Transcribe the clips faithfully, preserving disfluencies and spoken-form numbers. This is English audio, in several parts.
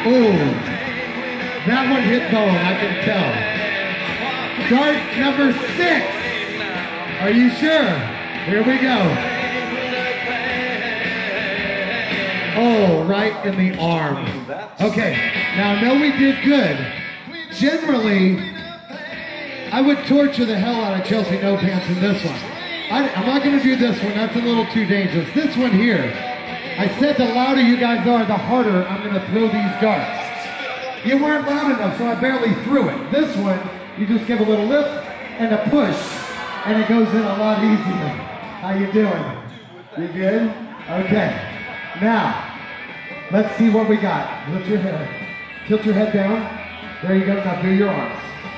Ooh, that one hit bone, I can tell. Dart number six. Are you sure? Here we go. Oh, right in the arm. Okay, now I know we did good. Generally, I would torture the hell out of Chelsea No Pants in this one. I, I'm not going to do this one. That's a little too dangerous. This one here, I said the louder you guys are, the harder I'm going to throw these darts. You weren't loud enough, so I barely threw it. This one, you just give a little lift and a push, and it goes in a lot easier. How you doing? You good? Okay. Now, let's see what we got. Lift your head. Tilt your head down. There you go. Now do your arms.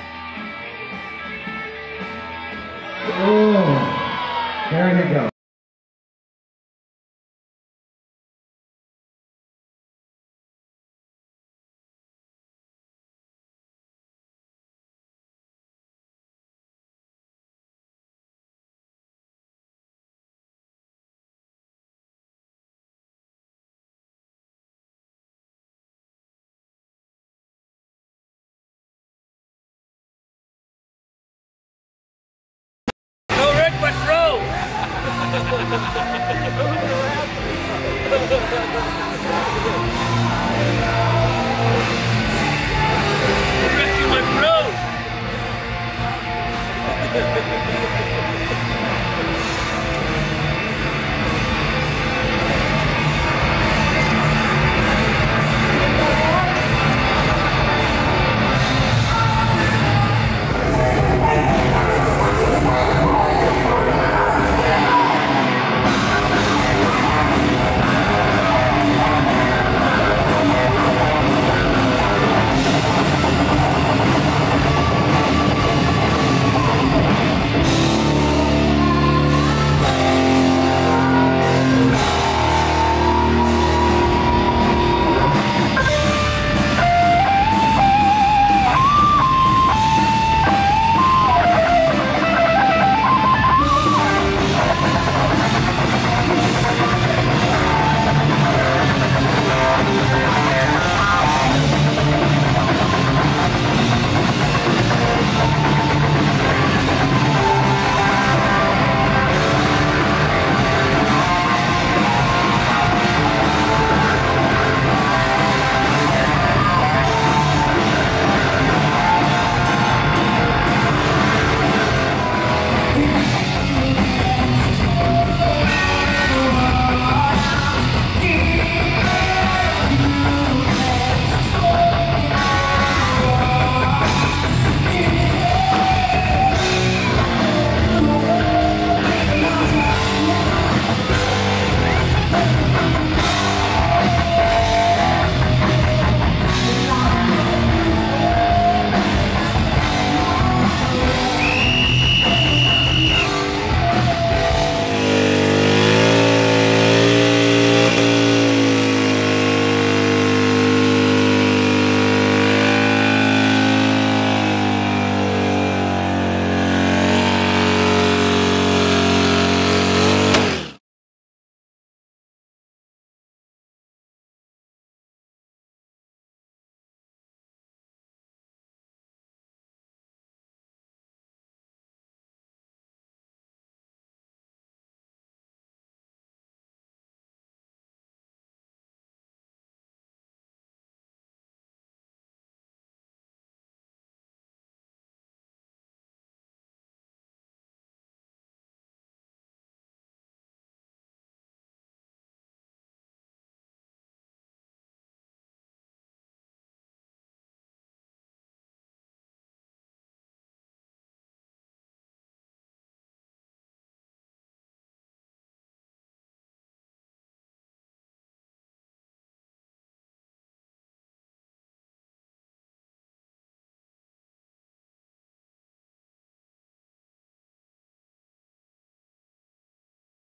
Oh, there you go. Don't wreck my throw!